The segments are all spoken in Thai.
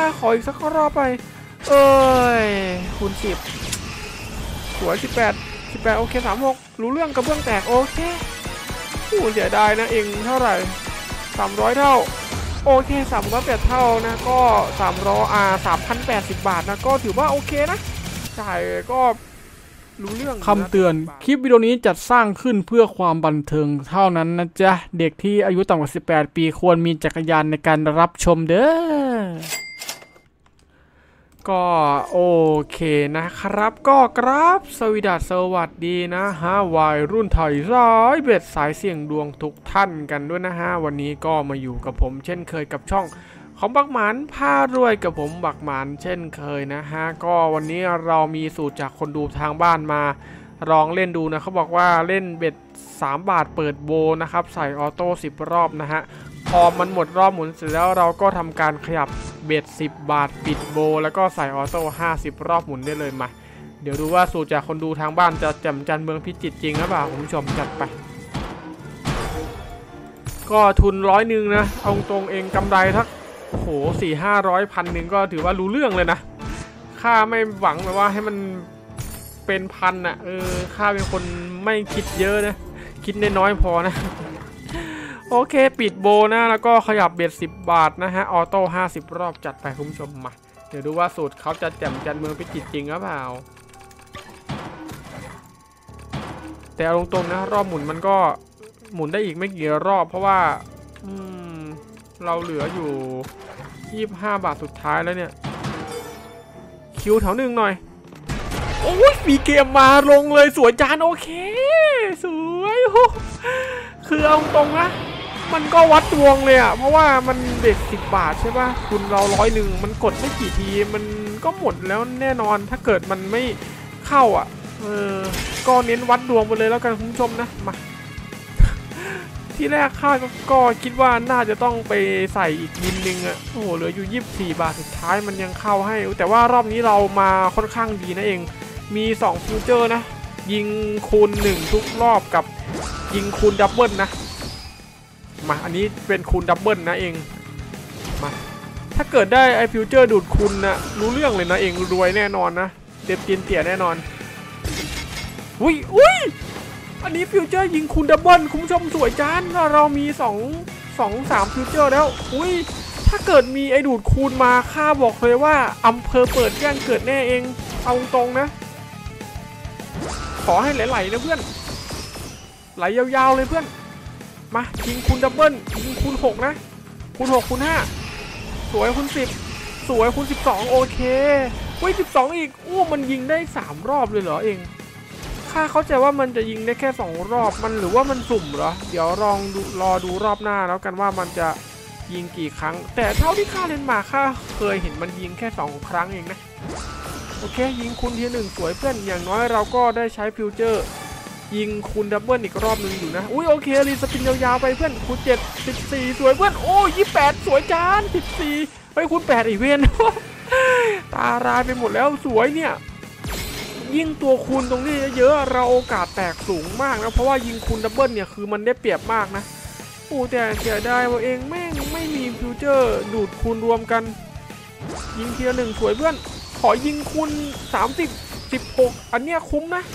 ขออีกสักรอบไปเอ้ยคูณ10สวย18โอเค36รู้เรื่องกระเบื้องแตกโอเคเสียดายนะเองเท่าไหร่300เท่าโอเค308เท่านะก็380 บาทนะก็ถือว่าโอเคนะจ่ายก็รู้เรื่องคำเตือนคลิปวิดีโอนี้จัดสร้างขึ้นเพื่อความบันเทิงเท่านั้นนะจ๊ะเด็กที่อายุต่ำกว่า18 ปีควรมีจักรยานในการรับชมเด้อก็โอเคนะครับก็กราบสวัสดีนะฮะวัยรุ่นไทยร้อยเบ็ดสายเสี่ยงดวงทุกท่านกันด้วยนะฮะวันนี้ก็มาอยู่กับผมเช่นเคยกับช่องของบักหมานพารวยกับผมบักหมานเช่นเคยนะฮะก็วันนี้เรามีสูตรจากคนดูทางบ้านมาลองเล่นดูนะเขาบอกว่าเล่นเบ็ด3 บาทเปิดโบนะครับใส่ออโต้10 รอบนะฮะพอมันหมดรอบหมุนเสร็จแล้วเราก็ทำการขยับเบ็ด10 บาทปิดโบแล้วก็ใส่ออโต้50 รอบหมุนได้เลยมาเดี๋ยวดูว่าสูตรจากคนดูทางบ้านจะแจ่มจันเมืองพิจิตรจริงหรือเปล่าคุณผู้ชมจัดไปก็ทุน100นะเอาตรงเองกำไรทักโอ้โห400-500 1,000ก็ถือว่ารู้เรื่องเลยนะค่าไม่หวังแบบว่าให้มันเป็นพันอ่ะค่าเป็นคนไม่คิดเยอะนะคิดน้อยพอนะโอเคปิดโบนะแล้วก็ขยับเบ็ด10 บาทนะฮะออโต้50 รอบจัดไปคุณผู้ชมมาเดี๋ยวดูว่าสูตรเขาจะแจ่มจันเมืองพิจิตรจริงหรือเปล่าแต่เอาตรงๆนะรอบหมุนมันก็หมุนได้อีกไม่กี่รอบเพราะว่าเราเหลืออยู่25 บาทสุดท้ายแล้วเนี่ยคิวแถวหนึ่งหน่อยโอ้ยมีเกมมาลงเลยสวยจานโอเคสวยคือเอาตรงนะมันก็วัดดวงเลยอ่ะเพราะว่ามันเด็ด10 บาทใช่ป่ะคุณเรา100มันกดไม่กี่ทีมันก็หมดแล้วแน่นอนถ้าเกิดมันไม่เข้าอ่ะก็เน้นวัดดวงไปเลยแล้วกันคุณผู้ชมนะมาที่แรกค่าก็คิดว่าน่าจะต้องไปใส่อีกบินนึงอ่ะโอ้โหเหลืออยู่24 บาทสุดท้ายมันยังเข้าให้แต่ว่ารอบนี้เรามาค่อนข้างดีนะเองมี2ฟิวเจอร์นะยิงคูณ1ทุกรอบกับยิงคูณดับเบิลนะมาอันนี้เป็นคูณดับเบิลนะเองมาถ้าเกิดได้ไอฟิวเจอร์ดูดคูณนะรู้เรื่องเลยนะเองรวยแน่นอนนะเต็มเตี่ยแน่นอนอุ้ยอันนี้ฟิวเจอร์ยิงคูณดับเบิลคุณผู้ชมสวยจานเรามี3ฟิวเจอร์แล้วอุ้ยถ้าเกิดมีไอดูดคูณมาข้าบอกเลยว่าอำเภอเปิดแจ้งเกิดแน่เองเอาตรงนะขอให้ไหลๆนะเพื่อนไหลยาวๆเลยเพื่อนมายิงคูณดับเบิลยิงคูณ6นะคูณ6คูณ5สวยคูณ10สวยคูณ12โอเคเฮ้ย12อีกมันยิงได้3 รอบเลยเหรอเองข้าเข้าใจว่ามันจะยิงได้แค่2 รอบมันหรือว่ามันสุ่มเหรอเดี๋ยวรอดูรอบหน้าแล้วกันว่ามันจะยิงกี่ครั้งแต่เท่าที่ข้าเล่นมาข้าเคยเห็นมันยิงแค่2 ครั้งเองนะโอเคยิงคูณที1สวยเพื่อนอย่างน้อยเราก็ได้ใช้ฟิวเจอร์ยิงคูณดับเบิลอีกรอบนึงอยู่นะอุ้ยโอเครีสปินยาวๆไปเพื่อนคูณ7 14สวยเพื่อนโอ้28สวยจาน14เฮ้ยคูณ8อีกเวนตาลายไปหมดแล้วสวยเนี่ยยิ่งตัวคูณตรงนี้เยอะเราโอกาสแตกสูงมากนะเพราะว่ายิงคูณดับเบิลเนี่ยคือมันได้เปรียบมากนะแต่เสียดายว่าเองแม่งไม่มีฟิวเจอร์ดูดคูณรวมกันยิงทีละ1สวยเพื่อนขอยิงคูณ30 16อันเนี้ยคุ้มนะ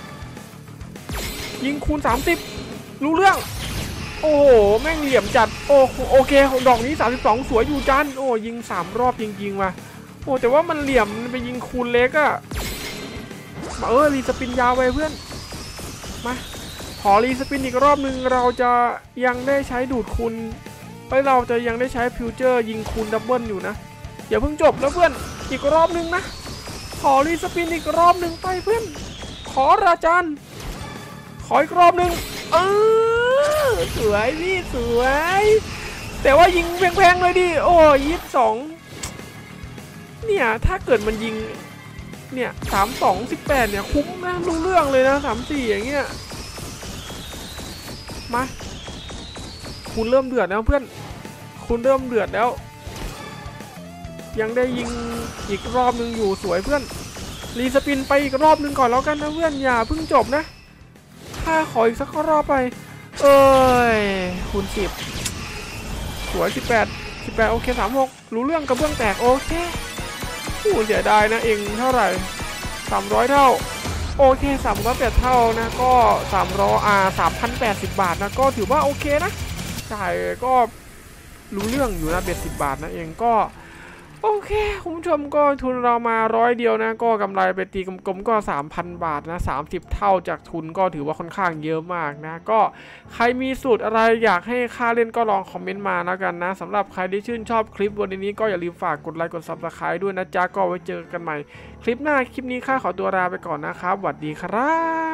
ยิงคูณ30รู้เรื่องโอ้โหแม่งเหลี่ยมจัดโอเคดอกนี้32สวยอยู่จันยิง3 รอบจริงๆว่ะแต่ว่ามันเหลี่ยมไปยิงคูณเล็กอะมารีสปินยาวไปเพื่อนมาขอรีสปินอีกรอบนึงเราจะยังได้ใช้ดูดคูณเราจะยังได้ใช้ฟิวเจอร์ยิงคูณดับเบิลอยู่นะอย่าเพิ่งจบแล้วเพื่อนอีกรอบนึงนะขอรีสปินอีกรอบนึงไปเพื่อนขอราจานขออีกรอบนึงสวยพี่สวยแต่ว่ายิงแพงๆเลยดิ22เนี่ยถ้าเกิดมันยิงเนี่ย32 18เนี่ยคุ้มนะรู้เรื่องเลยนะ34อย่างเงี้ยมาคุณเริ่มเดือดแล้วเพื่อนคุณเริ่มเดือดแล้วยังได้ยิงอีกรอบนึงอยู่สวยเพื่อนรีสปินไปอีกรอบนึงก่อนแล้วกันนะเพื่อนอย่าเพิ่งจบนะถ้าขออีกสักรอบไปคูณ10สวย18 18โอเค36รู้เรื่องกระเบื้องแตกโอเคเสียดายนะเองเท่าไหร่300เท่าโอเค308เท่านะก็380 บาทนะก็ถือว่าโอเคนะจ่ายก็รู้เรื่องอยู่นะเบ็ด10 บาทนะเองก็โอเคคุณผู้ชมก็ทุนเรามา100เดียวนะก็กำไรไปตีกลมๆก็ 3,000 บาทนะ30เท่าจากทุนก็ถือว่าค่อนข้างเยอะมากนะก็ใครมีสูตรอะไรอยากให้ค่าเล่นก็ลองคอมเมนต์มาแล้วกันนะสำหรับใครที่ชื่นชอบคลิปวันนี้ก็อย่าลืมฝากกดไลค์กด Subscribe ด้วยนะจ๊ะก็ไว้เจอกันใหม่คลิปหน้าคลิปนี้ข้าขอตัวลาไปก่อนนะครับสวัสดีครับ